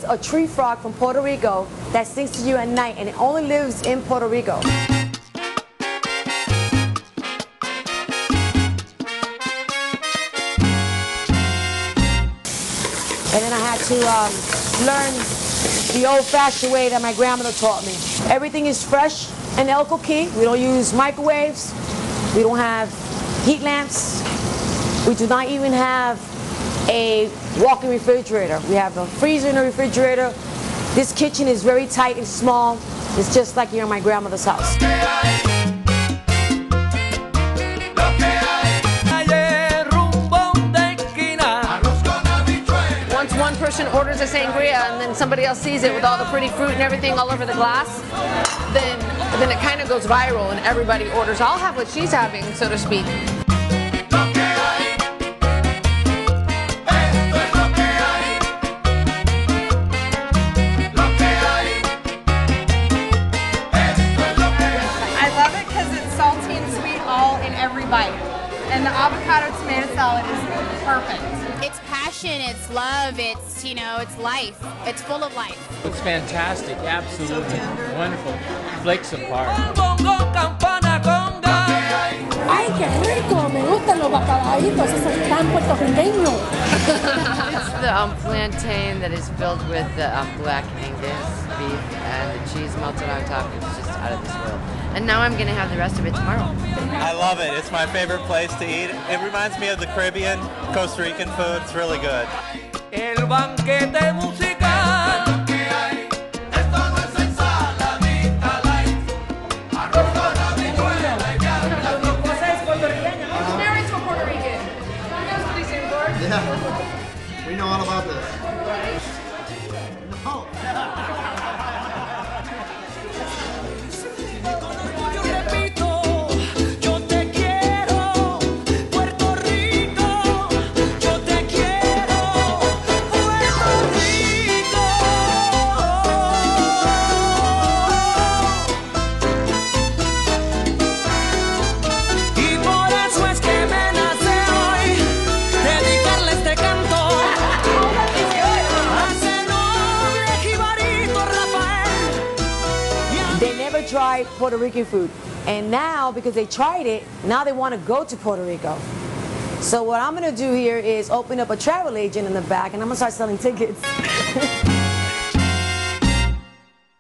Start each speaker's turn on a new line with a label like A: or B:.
A: a tree frog from Puerto Rico that sings to you at night, and it only lives in Puerto Rico. And then I had to learn the old-fashioned way that my grandmother taught me. Everything is fresh in El Coqui. We don't use microwaves. We don't have heat lamps. We do not even have a walk-in refrigerator. We have a freezer and a refrigerator. This kitchen is very tight and small. It's just like you're in my grandmother's house.
B: Once one person orders a sangria and then somebody else sees it with all the pretty fruit and everything all over the glass, then it kind of goes viral and everybody orders. I'll have what she's having, so to speak.
C: Every bite. And the avocado tomato salad is perfect.
D: It's passion, it's love, it's, you know, it's life. It's full of life.
E: It's fantastic, absolutely wonderful. Flakes apart.
F: Ay, qué rico, me gustan los bacalaitos, esos tan puertorriqueños.
G: It's the plantain that is filled with the black Angus beef and the cheese melted on top. It's just out of this world. And now I'm going to have the rest of it tomorrow.
H: I love it. It's my favorite place to eat. It reminds me of the Caribbean, Costa Rican food. It's really good.
I: El banquete musical.
C: Married to a Puerto Rican.
J: Yeah, we know all about this. No.
A: They never tried Puerto Rican food. And now, because they tried it, now they want to go to Puerto Rico. So what I'm going to do here is open up a travel agent in the back, and I'm going to start selling tickets.